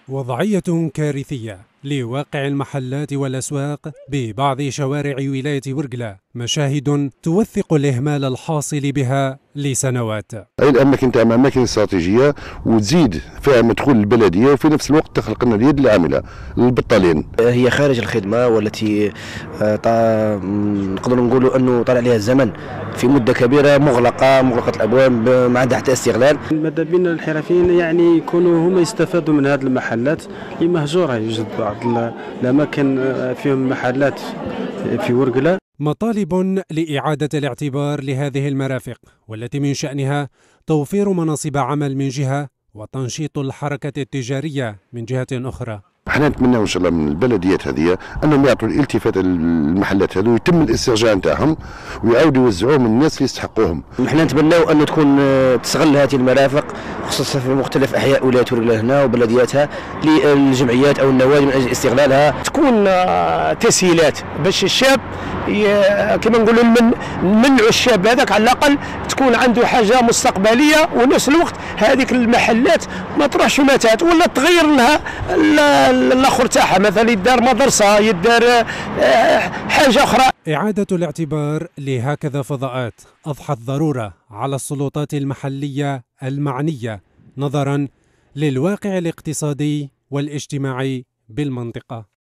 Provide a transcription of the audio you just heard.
وضعية كارثية لواقع المحلات والأسواق ببعض شوارع ولاية ورقلة، مشاهد توثق الإهمال الحاصل بها لسنوات. هاي الأماكن تاع أماكن استراتيجية وتزيد فيها مدخول البلدية، وفي نفس الوقت تخلق لنا اليد العاملة للبطالين. هي خارج الخدمة والتي نقدر نقولوا أنه طال عليها الزمن في مدة كبيرة مغلقة الأبواب، ما عندها حتى استغلال. ماذا بينا الحرفيين يعني يكونوا هما يستفادوا من هذه المحلات اللي مهجورة. يوجد بعض الأماكن فيهم محلات في ورقلة. مطالب لإعادة الاعتبار لهذه المرافق، والتي من شأنها توفير مناصب عمل من جهة وتنشيط الحركة التجارية من جهة أخرى. احنا نتمنى ان شاء الله من البلديات هذه انهم يعطوا الالتفات للمحلات هذو، ويتم الاسترجاع نتاعهم ويعاودوا يوزعوهم للناس اللي يستحقوهم. احنا نتمناو ان تكون تستغل هذه المرافق خصوصا في مختلف احياء ولايه ورقلة هنا وبلدياتها للجمعيات او النوادي من اجل استغلالها. تكون تسهيلات باش الشاب كما نقولوا نمنعوا الشاب هذاك على الاقل تكون عنده حاجه مستقبليه، ونفس الوقت هذيك المحلات ما تروحش متات ولا تغير لها الاخر تاعها، مثلا يدار مدرسه، يدار حاجه اخرى. إعادة الاعتبار لهكذا فضاءات أضحت ضرورة على السلطات المحلية المعنية نظرا للواقع الاقتصادي والاجتماعي بالمنطقة.